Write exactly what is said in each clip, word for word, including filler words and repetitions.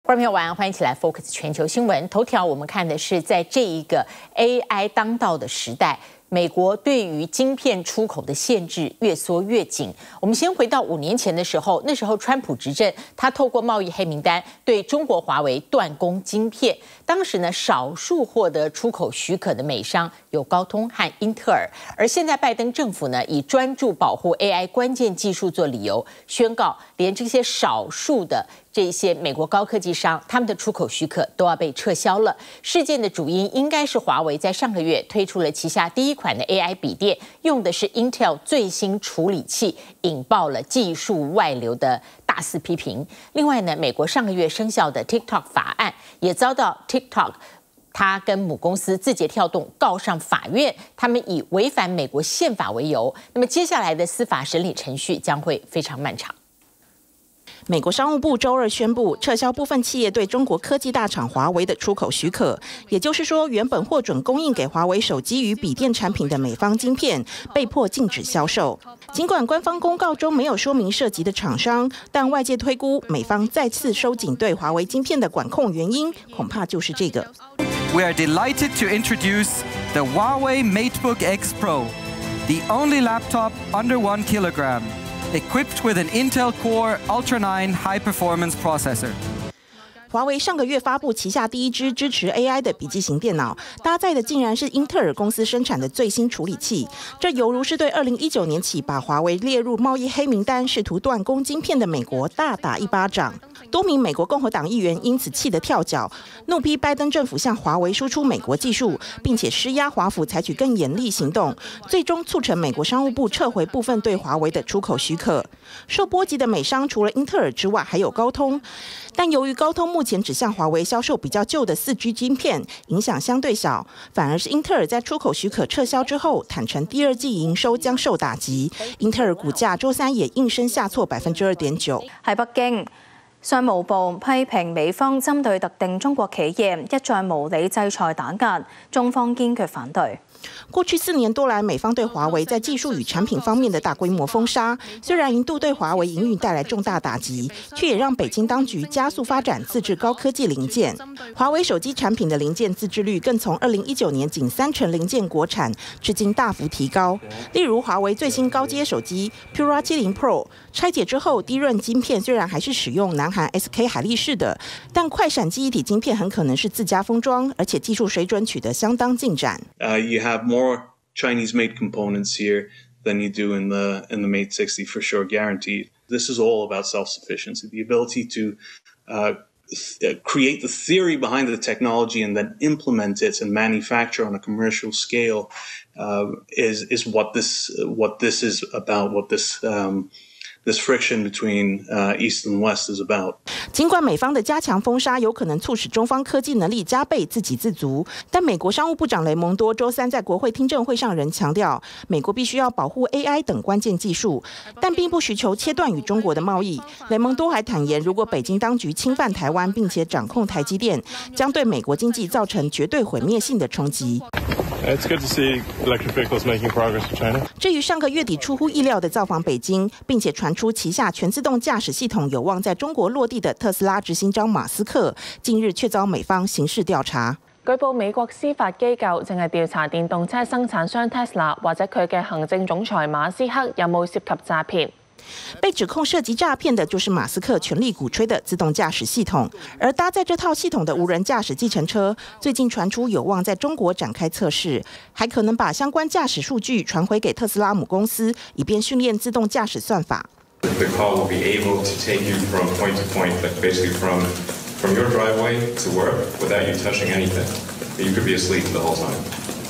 观众朋友晚安，欢迎起来 Focus 全球新闻。头条我们看的是，在这一个 A I 当道的时代，美国对于晶片出口的限制越缩越紧。我们先回到五年前的时候，那时候川普执政，他透过贸易黑名单对中国华为断供晶片。当时呢，少数获得出口许可的美商有高通和英特尔。而现在拜登政府呢，以专注保护 A I 关键技术做理由，宣告连这些少数的这些美国高科技商，他们的出口许可都要被撤销了。事件的主因应该是华为在上个月推出了旗下第一款的 A I 笔电，用的是 Intel 最新处理器，引爆了技术外流的大肆批评。另外呢，美国上个月生效的 TikTok 法案也遭到 TikTok 他跟母公司字节跳动告上法院，他们以违反美国宪法为由。那么接下来的司法审理程序将会非常漫长。 美国商务部周二宣布撤销部分企业对中国科技大厂华为的出口许可，也就是说，原本获准供应给华为手机与笔电产品的美方晶片被迫禁止销售。尽管官方公告中没有说明涉及的厂商，但外界推估美方再次收紧对华为晶片的管控原因，恐怕就是这个。 We are delighted to introduce the Huawei MateBook X Pro, the only laptop under one kilogram.Equipped with an Intel Core Ultra 九 high-performance processor. 华为上个月发布旗下第一支支持 A I 的笔记型电脑，搭载的竟然是英特尔公司生产的最新处理器。这犹如是对二零一九年起把华为列入贸易黑名单、试图断供晶片的美国大打一巴掌。多名美国共和党议员因此气得跳脚，怒批拜登政府向华为输出美国技术，并且施压华府采取更严厉行动，最终促成美国商务部撤回部分对华为的出口许可。受波及的美商除了英特尔之外，还有高通。但由于高通目前只向华为销售比较旧的 四 G 晶片，影响相对小，反而是英特尔在出口许可撤销之后，坦承第二季營收將受打擊。英特爾股價周三也應聲下挫百分之二點九。 喺北京，商務部批評美方針對特定中國企業一再無理制裁打壓，中方堅決反對。 过去四年多来，美方对华为在技术与产品方面的大规模封杀，虽然一度对华为营运带来重大打击，却也让北京当局加速发展自制高科技零件。华为手机产品的零件自制率更从二零一九年仅三成零件国产，至今大幅提高。例如，华为最新高阶手机 Pura 七十 Pro 拆解之后，低润晶片虽然还是使用南韩 S K 海力士的，但快闪记忆体晶片很可能是自家封装，而且技术水准取得相当进展。 Uh, you have more Chinese-made components here than you do in the in the Mate sixty for sure, guaranteed. This is all about self-sufficiency, the ability to uh, th- create the theory behind the technology and then implement it and manufacture on a commercial scale uh, is is what this what this is about. What this um, This friction between uh, East and West is about. 尽管美方的加强封杀有可能促使中方科技能力加倍自给自足，但美国商务部长雷蒙多周三在国会听证会上仍强调，美国必须要保护 A I 等关键技术，但并不寻求切断与中国的贸易。雷蒙多还坦言，如果北京当局侵犯台湾并且掌控台积电，将对美国经济造成绝对毁灭性的冲击。 It's good to see electric vehicles making progress in China. 至于上个月底出乎意料的造访北京，并且传出旗下全自动驾驶系统有望在中國落地的特斯拉執行長馬斯克，近日卻遭美方刑事調查。 據報美國司法機構正係調查電動車生產商 Tesla 或者佢嘅行政總裁馬斯克有冇涉及詐騙。 被指控涉及诈骗的就是马斯克全力鼓吹的自动驾驶系统，而搭载这套系统的无人驾驶计程车，最近传出有望在中国展开测试，还可能把相关驾驶数据传回给特斯拉母公司，以便训练自动驾驶算法。 The car will be able to take you from point to point, like basically from from your driveway to work without you touching anything. You could be asleep the whole time,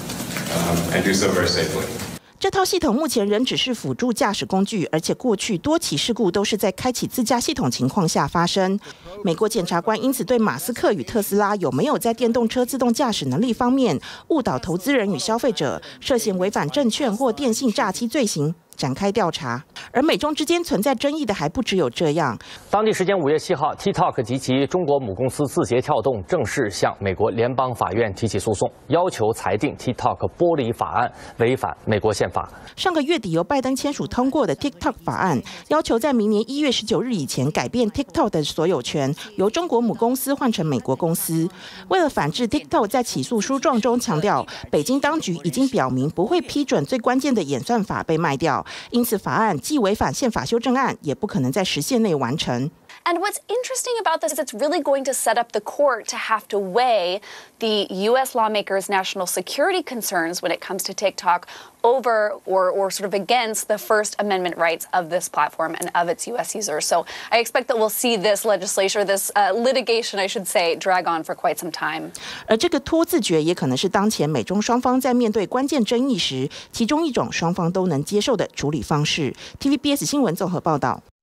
um, and do so very safely. 这套系统目前仍只是辅助驾驶工具，而且过去多起事故都是在开启自驾系统情况下发生。美国检察官因此对马斯克与特斯拉有没有在电动车自动驾驶能力方面误导投资人与消费者，涉嫌违反证券或电信诈欺罪行展开调查。而美中之间存在争议的还不只有这样。 当地时间五月七号 ，TikTok 及其中国母公司字节跳动正式向美国联邦法院提起诉讼，要求裁定 TikTok 剥离法案违反美国宪法。 上个月底由拜登签署通过的 TikTok 法案，要求在明年一月十九日以前改变 TikTok 的所有权，由中国母公司换成美国公司。为了反制 TikTok 在起诉书状中强调，北京当局已经表明不会批准最关键的演算法被卖掉，因此法案既违反宪法修正案，也不可能在时限内完成。 And what's interesting about this is it's really going to set up the court to have to weigh the U S lawmakers' national security concerns when it comes to TikTok over or, or sort of against the First Amendment rights of this platform and of its U S users. So I expect that we'll see this legislation, this uh, litigation, I should say, drag on for quite some time. 而这个拖字诀也可能是当前美中双方在面对关键争议时，其中一种双方都能接受的处理方式。T V B S 新闻综合报道。